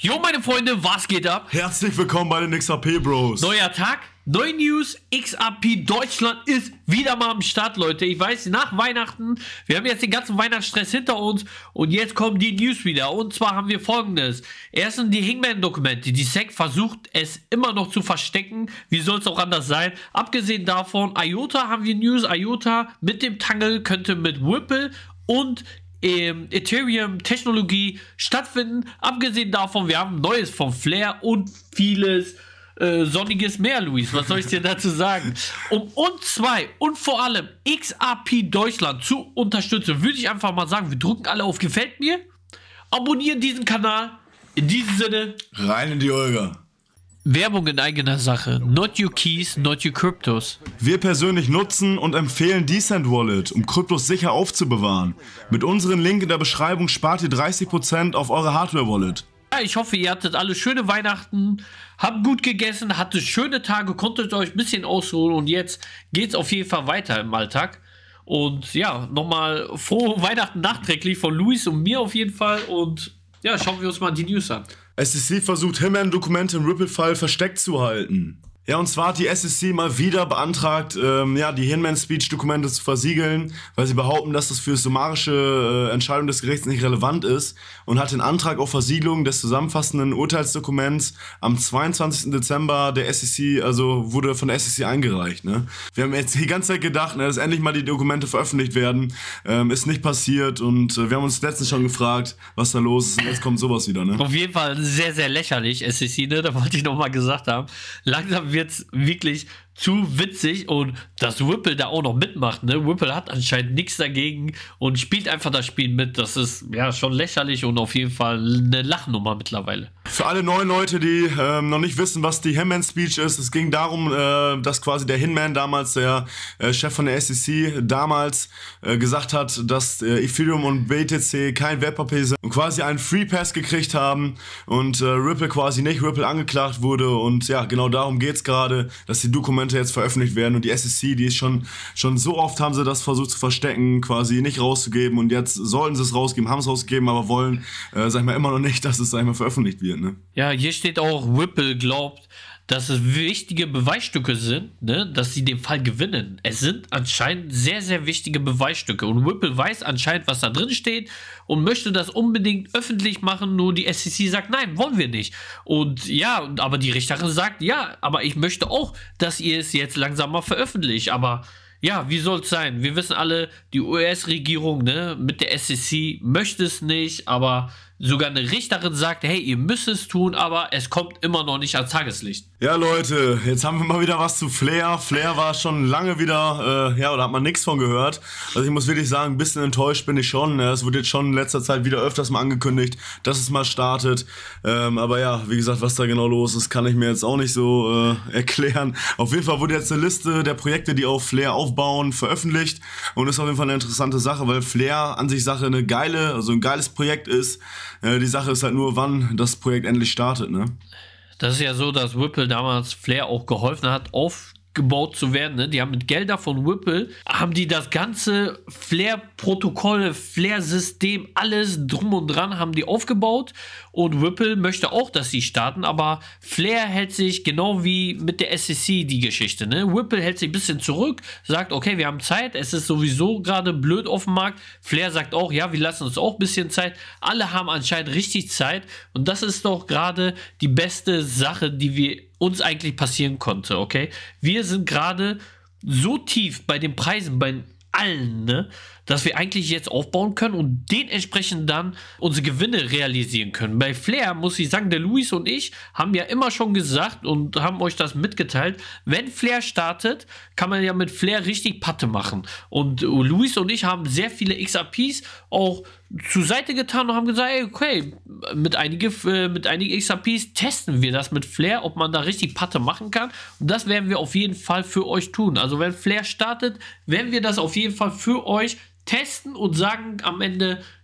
Jo, meine Freunde, was geht ab? Herzlich willkommen bei den XAP Bros. Neuer Tag, neue News. XAP Deutschland ist wieder mal am Start, Leute. Ich weiß, nach Weihnachten, wir haben jetzt den ganzen Weihnachtsstress hinter uns und jetzt kommen die News wieder. Und zwar haben wir Folgendes. Erstens die Hangman-Dokumente. Die SEC versucht es immer noch zu verstecken. Wie soll es auch anders sein? Abgesehen davon, IOTA haben wir News. IOTA mit dem Tangle könnte mit Ripple und Ethereum-Technologie stattfinden. Abgesehen davon, wir haben Neues von Flair und vieles Sonniges mehr, Luis. Was soll ich dir dazu sagen? Um uns zwei und vor allem XAP Deutschland zu unterstützen, würde ich einfach mal sagen, wir drücken alle auf Gefällt mir, abonnieren diesen Kanal. In diesem Sinne, rein in die Olga. Werbung in eigener Sache. Not your keys, not your cryptos. Wir persönlich nutzen und empfehlen Decent Wallet, um Kryptos sicher aufzubewahren. Mit unserem Link in der Beschreibung spart ihr 30% auf eure Hardware-Wallet. Ja, ich hoffe, ihr hattet alle schöne Weihnachten, habt gut gegessen, hattet schöne Tage, konntet euch ein bisschen ausruhen und jetzt geht's auf jeden Fall weiter im Alltag. Und ja, nochmal frohe Weihnachten nachträglich von Luis und mir auf jeden Fall und ja, schauen wir uns mal die News an. SEC versucht Hangman-Dokumente im Ripple-Fall versteckt zu halten. Ja, und zwar hat die SEC mal wieder beantragt, die Hangman-Speech-Dokumente zu versiegeln, weil sie behaupten, dass das für summarische Entscheidung des Gerichts nicht relevant ist und hat den Antrag auf Versiegelung des zusammenfassenden Urteilsdokuments am 22. Dezember der SEC, also wurde von der SEC eingereicht. Ne? Wir haben jetzt die ganze Zeit gedacht, dass endlich mal die Dokumente veröffentlicht werden, ist nicht passiert und wir haben uns letztens schon gefragt, was da los ist und jetzt kommt sowas wieder. Ne? Auf jeden Fall sehr, sehr lächerlich, SEC, ne? Da wollte ich nochmal gesagt haben. Langsam wird es wirklich zu witzig und dass Ripple da auch noch mitmacht, ne? Ripple hat anscheinend nichts dagegen und spielt einfach das Spiel mit. Das ist ja schon lächerlich und auf jeden Fall eine Lachnummer mittlerweile. Für alle neuen Leute, die noch nicht wissen, was die Hangman-Speech ist, es ging darum, dass quasi der Hinman, damals der Chef von der SEC, damals gesagt hat, dass Ethereum und BTC kein Wertpapier sind und quasi einen Free Pass gekriegt haben und Ripple quasi nicht, Ripple angeklagt wurde und ja, genau darum geht es gerade, dass die Dokumente jetzt veröffentlicht werden und die SEC, die ist schon so oft haben sie das versucht zu verstecken, quasi nicht rauszugeben und jetzt sollten sie es rausgeben, haben es rausgegeben, aber wollen, sag ich mal, immer noch nicht, dass es, sag ich mal, veröffentlicht wird, ne? Ja, hier steht auch, Ripple glaubt, dass es wichtige Beweisstücke sind, ne, dass sie den Fall gewinnen. Es sind anscheinend sehr, sehr wichtige Beweisstücke und Ripple weiß anscheinend, was da drin steht und möchte das unbedingt öffentlich machen, nur die SEC sagt, nein, wollen wir nicht. Und ja, aber die Richterin sagt, ja, aber ich möchte auch, dass ihr es jetzt langsam mal veröffentlicht, aber ja, wie soll es sein? Wir wissen alle, die US-Regierung, ne, mit der SEC möchte es nicht, aber sogar eine Richterin sagt, hey, ihr müsst es tun, aber es kommt immer noch nicht ans Tageslicht. Ja, Leute, jetzt haben wir mal wieder was zu Flair. Flair war schon lange wieder, oder hat man nichts von gehört. Also ich muss wirklich sagen, ein bisschen enttäuscht bin ich schon. Es wird jetzt schon in letzter Zeit wieder öfters mal angekündigt, dass es mal startet. Aber ja, wie gesagt, was da genau los ist, kann ich mir jetzt auch nicht so erklären. Auf jeden Fall wurde jetzt eine Liste der Projekte, die auf Flair aufbauen, veröffentlicht. Und das ist auf jeden Fall eine interessante Sache, weil Flair an sich Sache ein geiles Projekt ist. Die Sache ist halt nur, wann das Projekt endlich startet, ne? Das ist ja so, dass Ripple damals Flair auch geholfen hat, aufgebaut zu werden, ne? Die haben mit Gelder von Ripple, haben die das ganze Flair-Protokoll, Flair-System, alles drum und dran, haben die aufgebaut und Ripple möchte auch, dass sie starten, aber Flair hält sich genau wie mit der SEC die Geschichte, ne? Ripple hält sich ein bisschen zurück, sagt, okay, wir haben Zeit, es ist sowieso gerade blöd auf dem Markt. Flair sagt auch, ja, wir lassen uns auch ein bisschen Zeit. Alle haben anscheinend richtig Zeit und das ist doch gerade die beste Sache, die wir uns eigentlich passieren konnte, okay? Wir sind gerade so tief bei den Preisen, bei allen, ne, dass wir eigentlich jetzt aufbauen können und dementsprechend dann unsere Gewinne realisieren können. Bei Flair muss ich sagen, der Luis und ich haben ja immer schon gesagt und haben euch das mitgeteilt, wenn Flair startet, kann man ja mit Flair richtig Patte machen. Und Luis und ich haben sehr viele XRPs auch zur Seite getan und haben gesagt, ey, okay, mit einigen XRPs testen wir das mit Flair, ob man da richtig Patte machen kann. Und das werden wir auf jeden Fall für euch tun. Also wenn Flair startet, werden wir das auf jeden Fall für euch testen und sagen am Ende,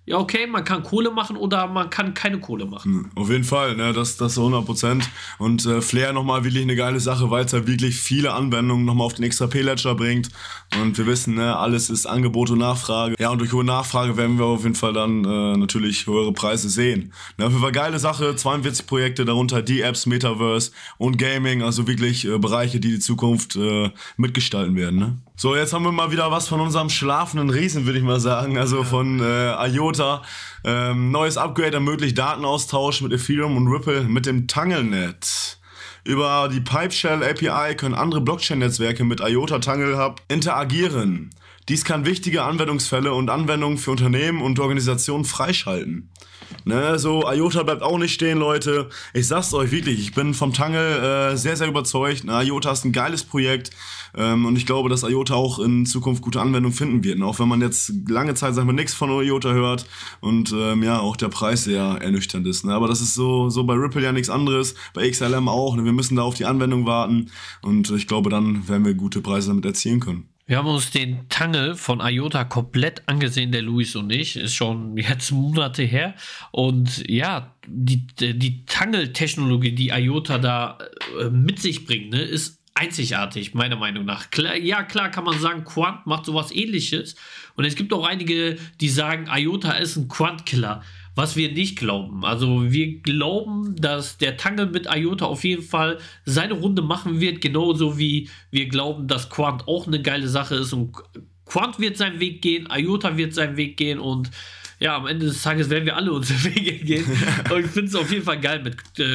ja okay, man kann Kohle machen oder man kann keine Kohle machen. Auf jeden Fall, ne, das 100%. Und Flare nochmal wirklich eine geile Sache, weil es halt wirklich viele Anwendungen nochmal auf den XRP-Ledger bringt. Und wir wissen, ne, alles ist Angebot und Nachfrage. Ja, und durch hohe Nachfrage werden wir auf jeden Fall dann natürlich höhere Preise sehen. Ne, auf jeden Fall geile Sache, 42 Projekte, darunter die Apps, Metaverse und Gaming, also wirklich Bereiche, die Zukunft mitgestalten werden. Ne? So, jetzt haben wir mal wieder was von unserem schlafenden Riesen, würde ich mal sagen, also von IOTA. Neues Upgrade ermöglicht Datenaustausch mit Ethereum und Ripple mit dem TangleNet. Über die Pipeshell API können andere Blockchain-Netzwerke mit IOTA Tangle Hub interagieren. Dies kann wichtige Anwendungsfälle und Anwendungen für Unternehmen und Organisationen freischalten. Ne, so IOTA bleibt auch nicht stehen, Leute. Ich sag's euch wirklich, ich bin vom Tangle sehr, sehr überzeugt. Ne, IOTA ist ein geiles Projekt und ich glaube, dass IOTA auch in Zukunft gute Anwendung finden wird. Ne, auch wenn man jetzt lange Zeit, sag ich mal, nichts von IOTA hört und ja, auch der Preis sehr ernüchternd ist. Ne, aber das ist so bei Ripple ja nichts anderes, bei XLM auch. Ne, wir müssen da auf die Anwendung warten und ich glaube, dann werden wir gute Preise damit erzielen können. Wir haben uns den Tangle von IOTA komplett angesehen, der Luis und ich. Ist schon jetzt Monate her. Und ja, die Tangle-Technologie, die IOTA da mit sich bringt, ne, ist einzigartig, meiner Meinung nach. Klar kann man sagen, Quant macht sowas Ähnliches. Und es gibt auch einige, die sagen, IOTA ist ein Quant-Killer. Was wir nicht glauben. Also wir glauben, dass der Tangle mit IOTA auf jeden Fall seine Runde machen wird, genauso wie wir glauben, dass Quant auch eine geile Sache ist und Quant wird seinen Weg gehen, IOTA wird seinen Weg gehen und ja, am Ende des Tages werden wir alle unsere Wege gehen. Und ich finde es auf jeden Fall geil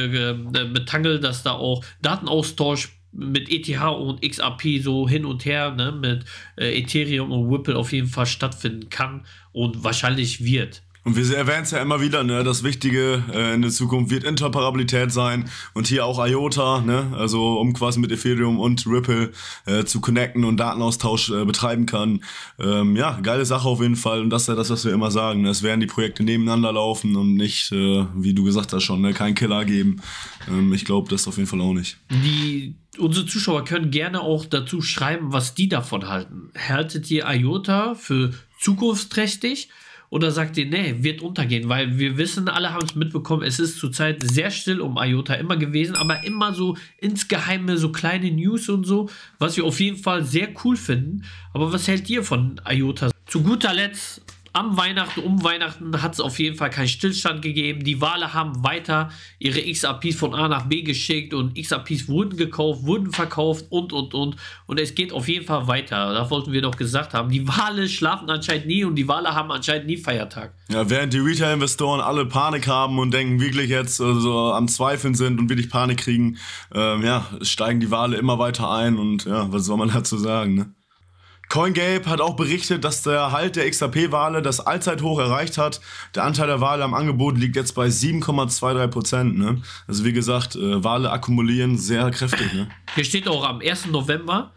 mit Tangle, dass da auch Datenaustausch mit ETH und XRP so hin und her, ne, mit Ethereum und Ripple auf jeden Fall stattfinden kann und wahrscheinlich wird. Und wir erwähnen es ja immer wieder, ne, das Wichtige in der Zukunft wird Interoperabilität sein und hier auch IOTA, ne, also um quasi mit Ethereum und Ripple zu connecten und Datenaustausch betreiben kann. Ja, geile Sache auf jeden Fall und das ist ja das, was wir immer sagen, ne? Es werden die Projekte nebeneinander laufen und nicht, wie du gesagt hast schon, ne, kein Killer geben. Ich glaube, das auf jeden Fall auch nicht. Unsere Zuschauer können gerne auch dazu schreiben, was die davon halten. Haltet ihr IOTA für zukunftsträchtig? Oder sagt ihr, nee, wird untergehen? Weil wir wissen, alle haben es mitbekommen, es ist zurzeit sehr still um IOTA immer gewesen, aber immer so insgeheime, so kleine News und so, was wir auf jeden Fall sehr cool finden. Aber was hält ihr von IOTA? Zu guter Letzt, um Weihnachten hat es auf jeden Fall keinen Stillstand gegeben. Die Wale haben weiter ihre XRPs von A nach B geschickt und XRPs wurden gekauft, wurden verkauft und. Und es geht auf jeden Fall weiter. Da wollten wir doch gesagt haben, die Wale schlafen anscheinend nie und die Wale haben anscheinend nie Feiertag. Ja, während die Retail-Investoren alle Panik haben und denken, wirklich jetzt so am Zweifeln sind und wirklich Panik kriegen, ja, steigen die Wale immer weiter ein und ja, was soll man dazu sagen, ne? CoinGape hat auch berichtet, dass der Halt der XRP-Wale das Allzeithoch erreicht hat. Der Anteil der Wale am Angebot liegt jetzt bei 7,23%. Ne? Also wie gesagt, Wale akkumulieren sehr kräftig. Ne? Hier steht auch am 1. November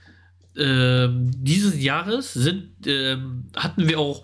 dieses Jahres hatten wir auch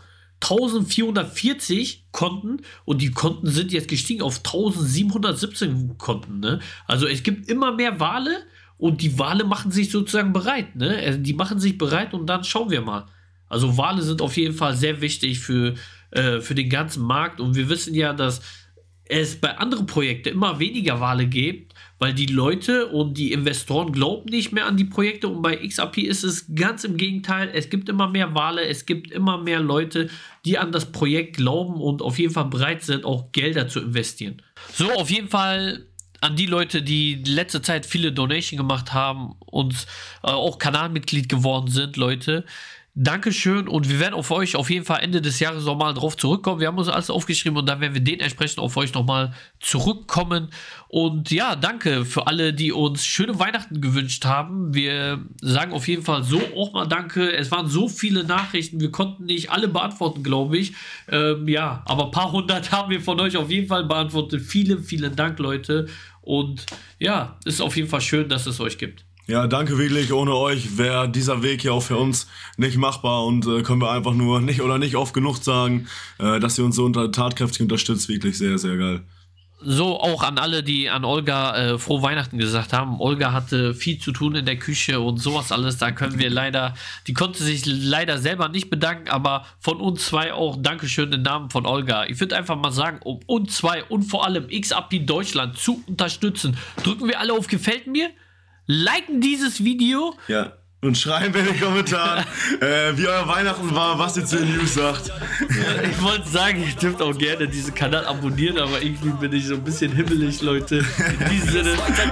1440 Konten und die Konten sind jetzt gestiegen auf 1717 Konten. Ne? Also es gibt immer mehr Wale. Und die Wale machen sich sozusagen bereit, ne? Also die machen sich bereit und dann schauen wir mal. Also Wale sind auf jeden Fall sehr wichtig für den ganzen Markt. Und wir wissen ja, dass es bei anderen Projekten immer weniger Wale gibt, weil die Leute und die Investoren glauben nicht mehr an die Projekte. Und bei XRP ist es ganz im Gegenteil. Es gibt immer mehr Wale, es gibt immer mehr Leute, die an das Projekt glauben und auf jeden Fall bereit sind, auch Gelder zu investieren. So, auf jeden Fall an die Leute, die letzte Zeit viele Donations gemacht haben und auch Kanalmitglied geworden sind, Leute. Dankeschön und wir werden auf euch auf jeden Fall Ende des Jahres nochmal drauf zurückkommen. Wir haben uns alles aufgeschrieben und dann werden wir dementsprechend auf euch nochmal zurückkommen. Und ja, danke für alle, die uns schöne Weihnachten gewünscht haben. Wir sagen auf jeden Fall so auch mal danke. Es waren so viele Nachrichten, wir konnten nicht alle beantworten, glaube ich. Ja, aber ein paar hundert haben wir von euch auf jeden Fall beantwortet. Vielen, vielen Dank, Leute. Und ja, ist auf jeden Fall schön, dass es euch gibt. Ja, danke wirklich. Ohne euch wäre dieser Weg hier auch für uns nicht machbar und können wir einfach nur nicht oft genug sagen, dass ihr uns so tatkräftig unterstützt. Wirklich sehr, sehr geil. so auch an alle, die an Olga frohe Weihnachten gesagt haben. Olga hatte viel zu tun in der Küche und sowas alles. Da können wir leider, die konnte sich leider selber nicht bedanken, aber von uns zwei auch Dankeschön im Namen von Olga. Ich würde einfach mal sagen, um uns zwei und vor allem XRP Deutschland zu unterstützen, drücken wir alle auf Gefällt mir, liken dieses Video. Ja. Und schreiben in den Kommentaren, wie euer Weihnachten war, was ihr zu den News sagt. Ich wollte sagen, ihr dürft auch gerne diesen Kanal abonnieren, aber irgendwie bin ich so ein bisschen himmelig, Leute. In diesem Sinne,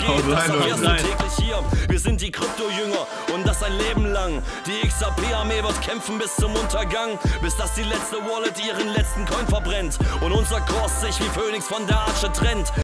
wir sind die Krypto-Jünger und das ein Leben lang. Die XRP-Armee wird kämpfen bis zum Untergang, bis dass die letzte Wallet ihren letzten Coin verbrennt und unser Kurs sich wie Phönix von der Asche trennt.